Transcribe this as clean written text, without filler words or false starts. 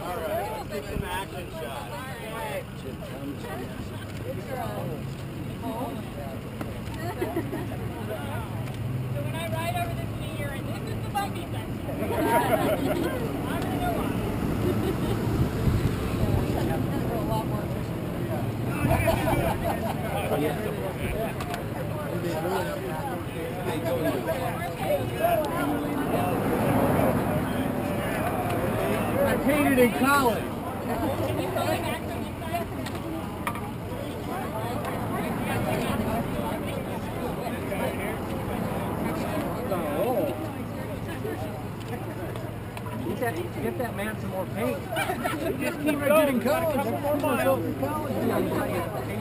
Some action shot. So when I ride over this meter, and this is the buggy section, I'm going to go on. For a lot more I painted in college. Get that man some more paint. Just keep getting colors. That's 4 miles.